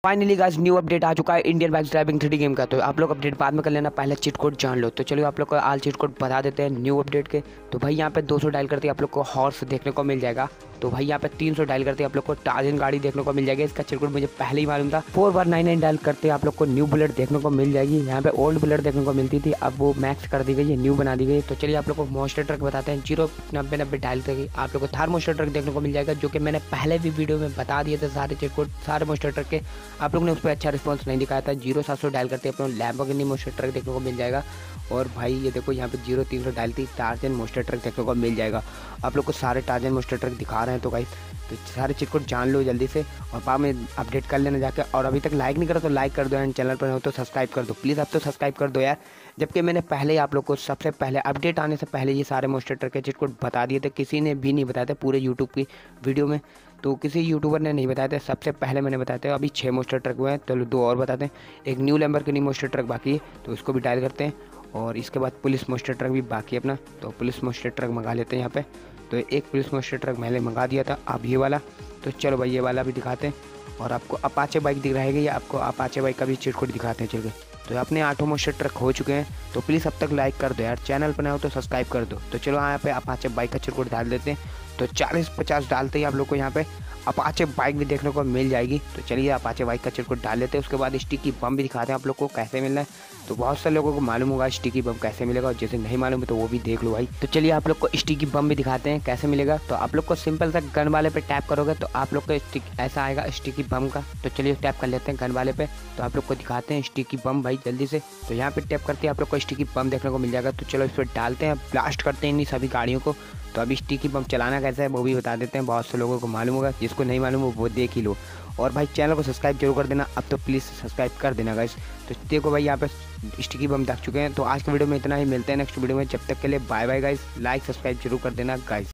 Finally guys new update आ चुका है Indian bike driving 3D game का। तो आप लोग अपडेट बाद में कर लेना, पहले चीट कोड जान लो। तो चलिए आप लोग को आल चीट कोड बता देते हैं न्यू अपडेट के। तो भाई यहाँ पे 200 डायल करते आप लोग को हॉर्स देखने को मिल जाएगा। तो भाई यहाँ पे 300 डायल करते आप लोग को टार्जन गाड़ी देखने को मिल जाएगी। इसका चीट कोड मुझे पहले ही मालूम था। 4199 डायल करते आप लोग को न्यू बुलेट देखने को मिल जाएगी। यहाँ पे ओल्ड बुलेट देखने को मिलती थी, अब वो मैक्स कर दी गई है, न्यू बना दी गई। तो चलिए आप लोग को मोस्टर ट्रक बताते हैं। 09090 डायल करके आप लोग को थार मोस्टर ट्रक देखने को मिल जाएगा, जो कि मैंने पहले भी वीडियो में बता दिए थे सारे चीट कोड सारे मोस्टर ट्रक के। आप लोग ने उस पर अच्छा रिस्पॉन्स नहीं दिखाया था। 0700 डायल करते अपने लैम्बोर्गिनी मोस्टर ट्रक देखने को मिल जाएगा। और भाई ये देखो यहाँ पे 0300 डायल थी टार्जन मोस्टर ट्रक देखने को मिल जाएगा। आप लोग को सारे टार्जन मोस्टर ट्रक दिखा रहे हैं। तो गाइस तो सारे चीट कोड जान लो जल्दी से और बाद में अपडेट कर लेना जाके। और अभी तक लाइक नहीं करो तो लाइक कर दो एंड चैनल पर हो तो सब्सक्राइब कर दो प्लीज़। अब तो सब्सक्राइब कर दो यार, जबकि मैंने पहले ही आप लोग को सबसे पहले अपडेट आने से पहले ये सारे मोस्टर ट्रक के चीट कोड बता दिए थे। किसी ने भी नहीं बताया था पूरे यूट्यूब की वीडियो में, तो किसी यूट्यूबर ने नहीं बताया था। सबसे पहले मैंने बताया था। अभी 6 मोस्टर ट्रक हुए हैं, तो 2 और बताते हैं। एक न्यू लैम्बोर्गिनी मोस्टर ट्रक बाकी है, तो उसको भी डायल करते हैं। और इसके बाद पुलिस मोस्टर ट्रक भी बाकी है अपना, तो पुलिस मोस्टर ट्रक मंगा लेते हैं यहाँ पे। तो एक पुलिस मोस्टर ट्रक मैंने मंगा दिया था, अब ये वाला। तो चलो भाई ये वाला भी दिखाते हैं। और आपको अपाचे बाइक दिख रहेगी, या आपको अपाचे बाइक का भी चीट कोड दिखाते हैं। चलिए तो अपने 8 मोस्टर ट्रक हो चुके हैं। तो प्लीज़ अब तक लाइक कर दो यार, चैनल पर ना हो तो सब्सक्राइब कर दो। तो चलो यहाँ पे अपाचे बाइक का चीट कोड डाल देते हैं। तो 40-50 डालते ही आप लोग को यहाँ पे अपाचे बाइक भी देखने को मिल जाएगी। तो चलिए अपाचे बाइक का चीट कोड डाल लेते हैं। उसके बाद स्टिकी बम भी दिखाते हैं आप लोग को कैसे मिलना है। तो बहुत सारे लोगों को मालूम होगा स्टिकी बम कैसे मिलेगा, और जैसे नहीं मालूम है तो वो भी देख लो भाई। तो चलिए आप लोग को स्टिकी बम भी दिखाते हैं कैसे मिलेगा। तो आप लोग को सिंपल सा गन वाले पे टैप करोगे तो आप लोग को स्टिक ऐसा आएगा स्टिकी बम का। तो चलिए टैप कर लेते हैं गन वाले पे। तो आप लोग को दिखाते हैं स्टिकी बम भाई जल्दी से। तो यहाँ पे टैप करते हैं आप लोग को स्टिकी बम देखने को मिल जाएगा। तो चलो इस पर डालते हैं, ब्लास्ट करते हैं इन सभी गाड़ियों को। तो अभी स्टिकी बम चलाना कैसे है वो भी बता देते हैं, बहुत से लोगों को मालूम होगा, जिसको नहीं मालूम वो देख ही लो। और भाई चैनल को सब्सक्राइब जरूर कर देना, अब तो प्लीज़ सब्सक्राइब कर देना गाइस। तो देखो भाई यहाँ पे स्टिकी बम देख चुके हैं। तो आज के वीडियो में इतना ही, मिलते हैं नेक्स्ट वीडियो में। जब तक के लिए bye bye guys, like subscribe जरूर कर देना गाइस।